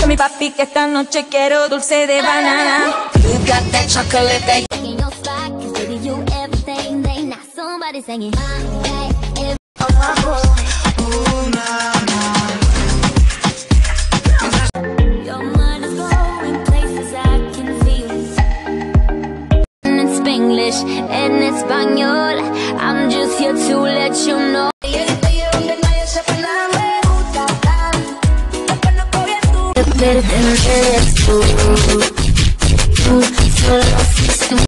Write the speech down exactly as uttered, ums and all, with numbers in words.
con mi papi que esta noche quiero dulce de banana. You got that chocolate that Taking your spot, cause baby you everything. They not somebody singing my way. oh my boy. Ooh, nah, nah. Your mind is going places I can feel. In Spanglish and Espanol, I'm just here to let you know. Better than this, ooh, ooh, solo system.